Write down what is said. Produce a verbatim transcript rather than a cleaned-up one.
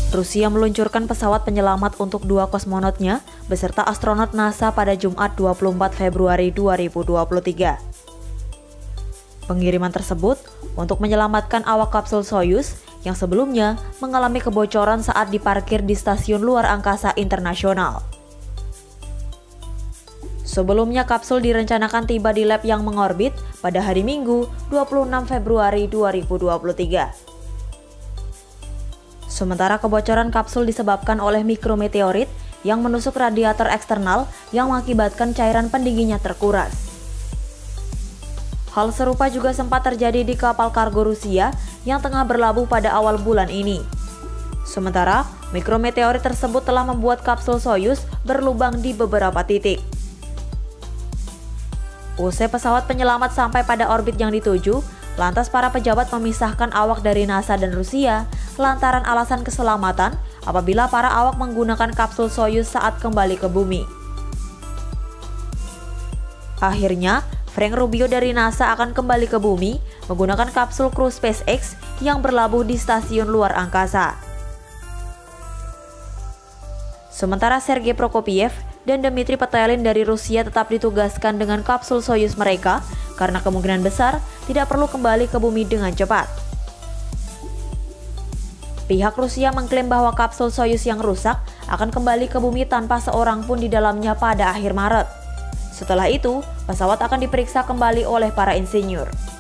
Rusia meluncurkan pesawat penyelamat untuk dua kosmonotnya beserta astronot NASA pada Jumat dua puluh empat Februari dua ribu dua puluh tiga. Pengiriman tersebut untuk menyelamatkan awak kapsul Soyuz yang sebelumnya mengalami kebocoran saat diparkir di Stasiun Luar Angkasa Internasional. Sebelumnya kapsul direncanakan tiba di lab yang mengorbit pada hari Minggu dua puluh enam Februari dua ribu dua puluh tiga. Sementara kebocoran kapsul disebabkan oleh mikrometeorit yang menusuk radiator eksternal yang mengakibatkan cairan pendinginnya terkuras. Hal serupa juga sempat terjadi di kapal kargo Rusia yang tengah berlabuh pada awal bulan ini. Sementara, mikrometeorit tersebut telah membuat kapsul Soyuz berlubang di beberapa titik. Usai pesawat penyelamat sampai pada orbit yang dituju, lantas para pejabat memisahkan awak dari NASA dan Rusia lantaran alasan keselamatan apabila para awak menggunakan kapsul Soyuz saat kembali ke bumi. Akhirnya, Frank Rubio dari NASA akan kembali ke bumi menggunakan kapsul kru SpaceX yang berlabuh di Stasiun Luar Angkasa. Sementara Sergei Prokopiev dan Dmitry Petelin dari Rusia tetap ditugaskan dengan kapsul Soyuz mereka karena kemungkinan besar tidak perlu kembali ke bumi dengan cepat. Pihak Rusia mengklaim bahwa kapsul Soyuz yang rusak akan kembali ke bumi tanpa seorang pun di dalamnya pada akhir Maret. Setelah itu, pesawat akan diperiksa kembali oleh para insinyur.